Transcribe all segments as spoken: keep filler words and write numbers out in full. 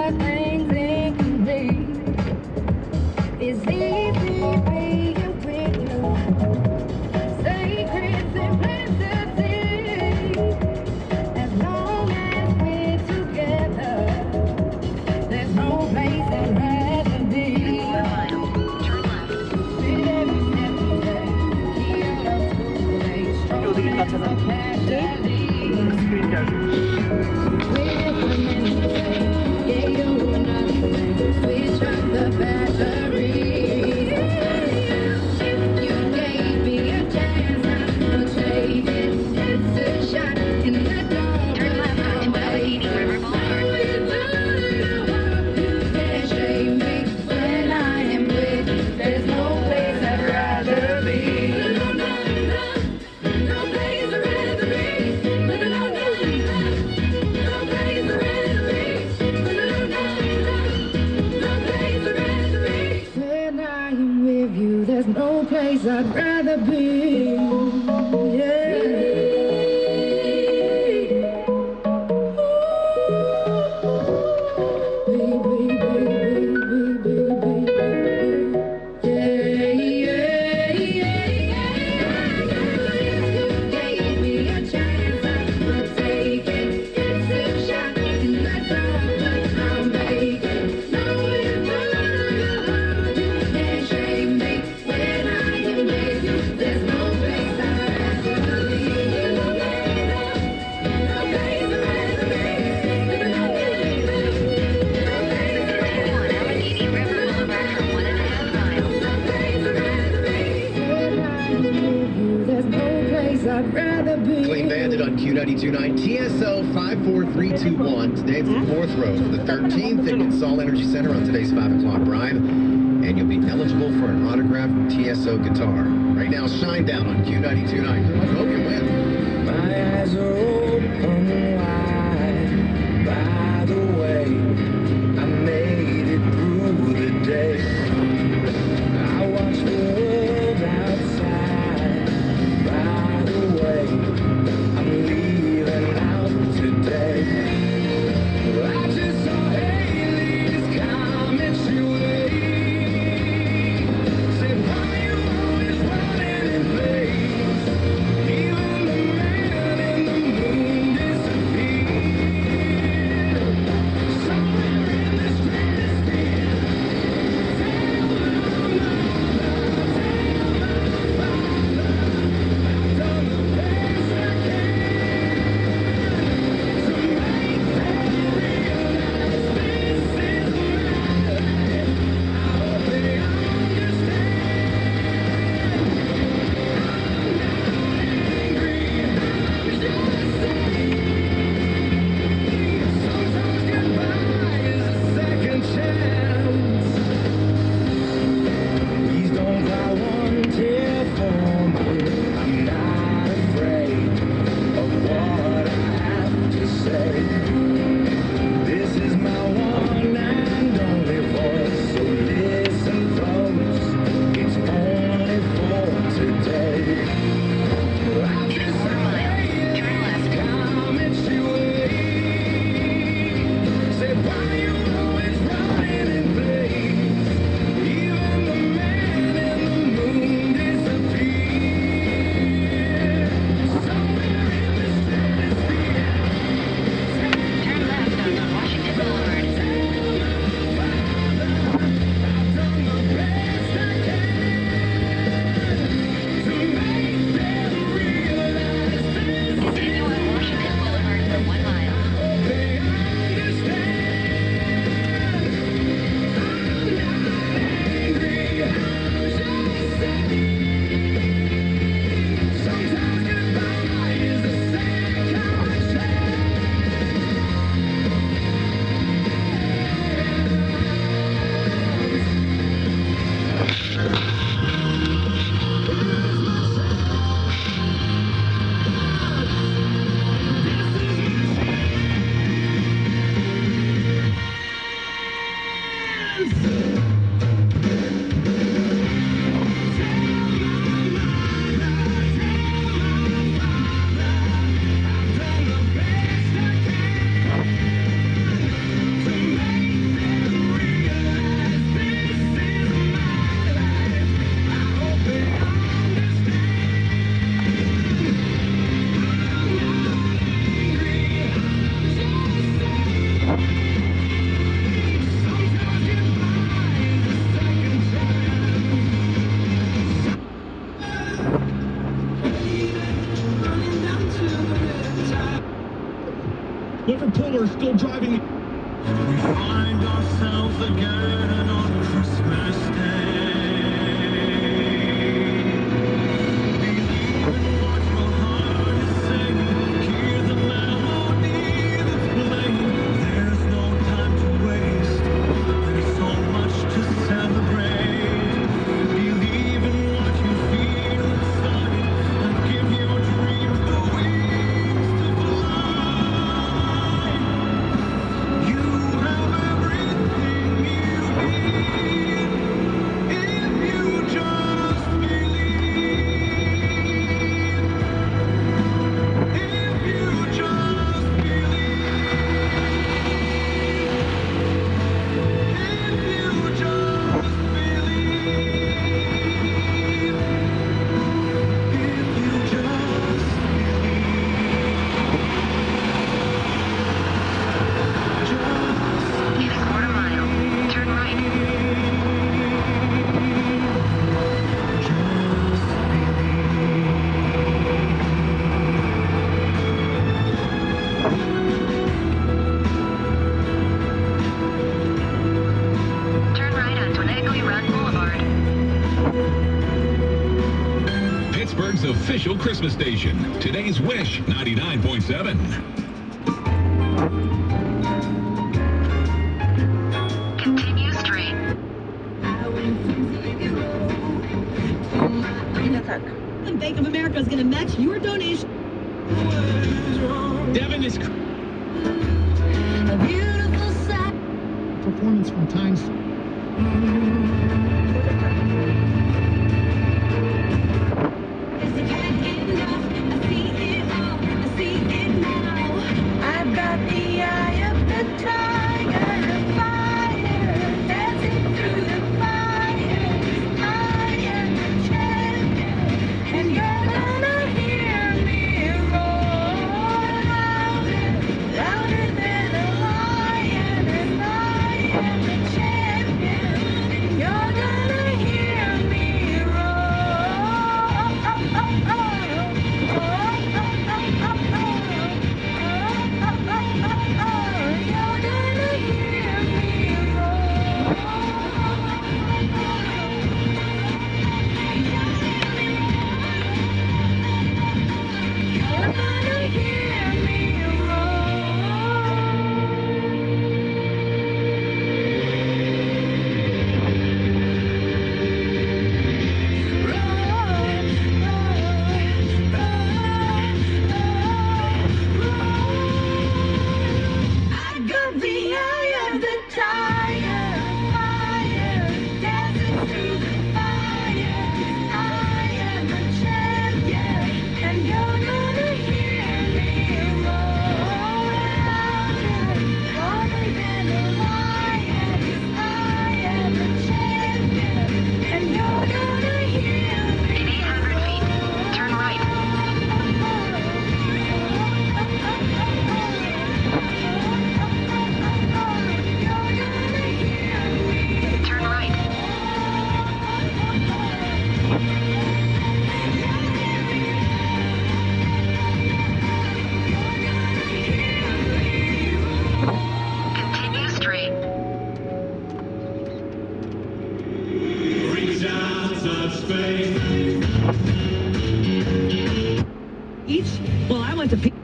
the things it can be. It's easy being with you. Sacred simplicity. As long as we're together, there's no place I'd rather be. Turn left. With every step you take, keep up to date. Strong as a casualty. Switch up the batteries. If you gave me a chance, I would take it. It's a shot in the dark. Turn left onto Allegheny River Boulevard. You can't shame me when I am with you. There's no place I'd rather be. No, no, no, no place I'd rather be. No, no, no, no, no place I'd rather be. No, no, no, no place I'd rather be. When I am with you, there's no place I'd rather be. Yeah. I'd rather be. Clean Bandit on Q ninety-two point nine, T S O five four three two one. Today it's the fourth row for the thirteenth at Sol Energy Center on today's five o'clock bribe. And you'll be eligible for an autographed T S O guitar. Right now, Shine Down on Q ninety-two point nine. Hope you win. My eyes are open wide. By the way, I made it through the day. I watched the world outside. By the way, I'm leaving out today. I just saw Haley's comments your way. Said, why you always running in place? Even yourself again on Christmas Day. Believe in what your heart is saying. Hear the melody that's playing. There's no time to waste. There's so much to celebrate. Believe in what you feel inside and give your dreams the wings to fly. You have everything you need if you just believe. If you just believe. If you just believe. If you just believe. In a quarter mile, turn right. Turn right onto Egley Run Boulevard. Pittsburgh's official Christmas station. Today's Wish ninety-nine point seven. Continue straight. And Bank of America is going to match your donation. Devin is. A beautiful sight. Performance from Times. Is the cat enough? I see it all. I see it now. I've got the eye of the tiger, the fire, dancing through the fire. I am the champion, and you're gonna hear me roar louder, louder than a lion. And I am the champion, and you're gonna hear me roar. Oh, oh, oh, oh. Oh, oh, oh, oh, oh. Oh, oh, oh, oh, oh. You're gonna hear me roar. You're gonna hear me I got the eye of the tiger, fire, dancing through the fire. I am the champion, and you're gonna hear me roar louder, louder than a lion. I am the champion, and you're gonna hear me. In eight hundred feet, turn right. Turn right. Continue straight. Reach out, touch faith. Each, well, I went to P.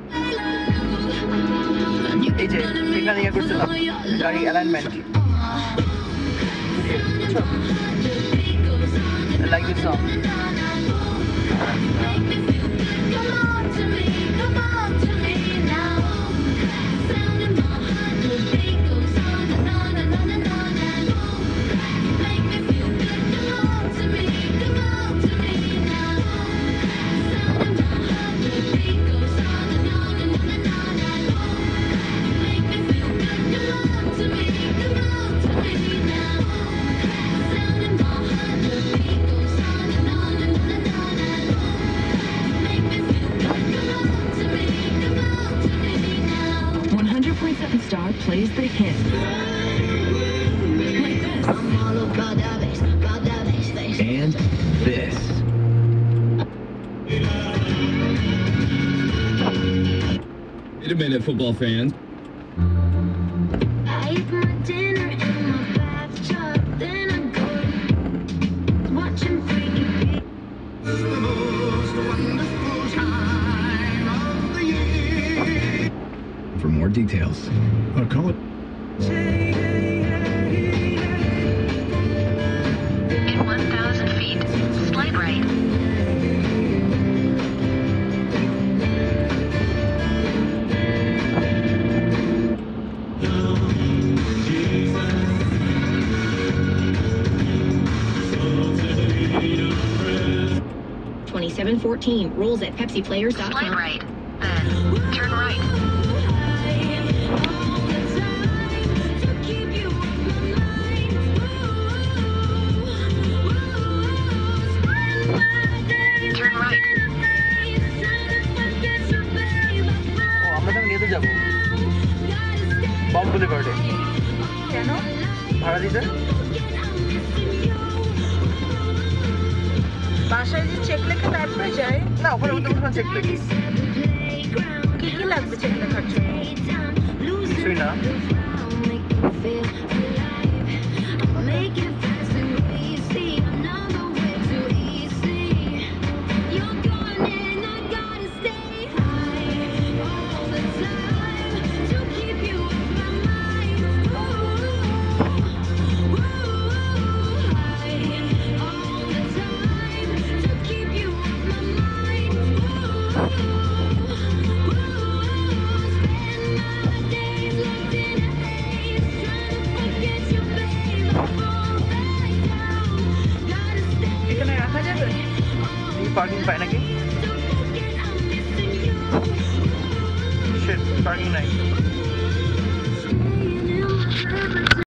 এই যে এখানে ইয়ে করছিলাম গাড়ি alignment like this song Come on to me, come on to me now. Sound in my heart, the beat goes on and on and on and on and on. Make me feel good. Come on to me, come on to me now. Sound in my heart, the beat goes on and on and on and on and on. Make me feel good. Come on to me, come on to me now. Sound in my heart, the beat goes on and on and on and on and on. Make me feel good. Come on to me, come on to me now. one hundred point seven Star plays the hit. Like this. I'm all about that bass, about that bass, bass. And this. Wait a minute, football fans. I ate my dinner In one thousand feet, slide right. twenty-seven fourteen rolls at Pepsi Players dot com. Slide right. Then turn right. Turn right. ও আমরা তো নিয়ে তো যাবো bomb বুলেভার্ডে কেন? ভাড়া দিতে বাসায় যে চেক লেখে তারপরে যায়? না ওখানে ওখানে কোনো চেক লিখি কি কি লাগবে চেক লেখার জন্য? কিছুই না এখানে রাখা যাবে? পার্কিং পায় নাকি